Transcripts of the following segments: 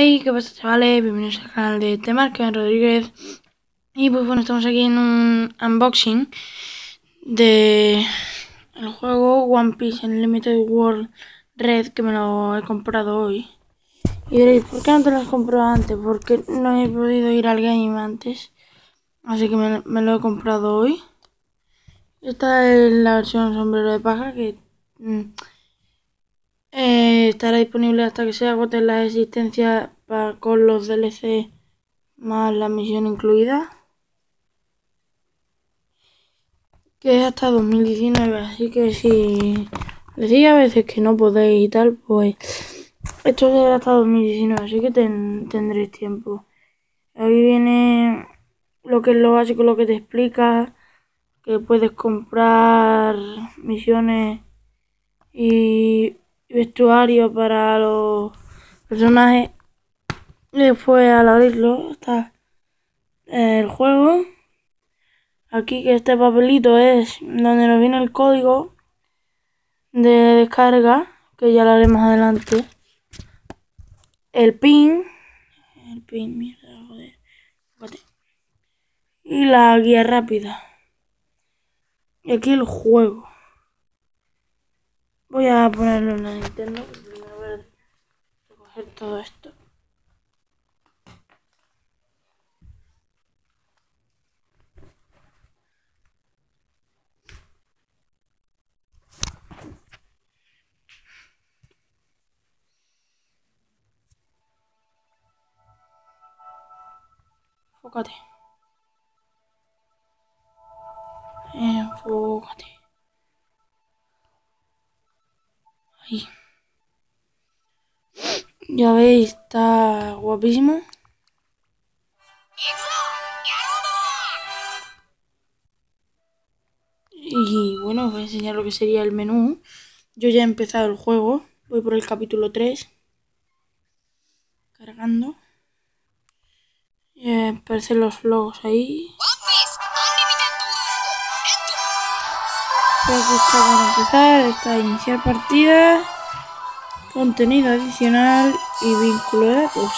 Hey, ¿qué pasa, chavales? Bienvenidos al canal de Temarca Rodríguez. Y pues bueno, estamos aquí en un unboxing de el juego One Piece Unlimited World Red, que me lo he comprado hoy. Y diréis, ¿por qué no te lo has comprado antes? Porque no he podido ir al game antes, así que me lo he comprado hoy. Esta es la versión sombrero de paja que estará disponible hasta que se agoten las existencias con los DLC más la misión incluida, que es hasta 2019, así que si decís a veces que no podéis y tal, pues esto será hasta 2019, así que tendréis tiempo. Aquí viene lo que es lo básico, lo que te explica que puedes comprar misiones y vestuario para los personajes. Y después, al abrirlo, está el juego. Aquí, que este papelito es donde nos viene el código de descarga, que ya lo haré más adelante. El pin, mierda, joder. Y la guía rápida. Y aquí el juego. Voy a ponerlo en la Nintendo. Primero voy a recoger todo esto. Enfócate. Enfócate. Ahí. Ya veis, está guapísimo. Y bueno, os voy a enseñar lo que sería el menú. Yo ya he empezado el juego. Voy por el capítulo 3. Cargando. Aparecen los logos ahí. Aquí está para empezar. Está iniciar partida. Contenido adicional y vínculo de datos.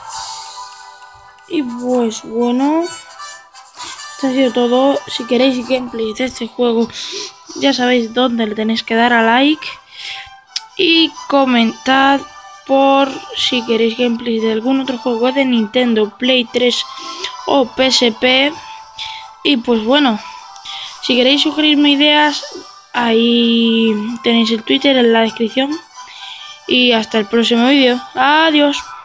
Y pues bueno, esto ha sido todo. Si queréis gameplay de este juego, ya sabéis dónde le tenéis que dar a like. Y comentad por si queréis gameplay de algún otro juego de Nintendo, Play 3 o PSP. Y pues bueno, si queréis sugerirme ideas, ahí tenéis el Twitter en la descripción. Y hasta el próximo vídeo. Adiós.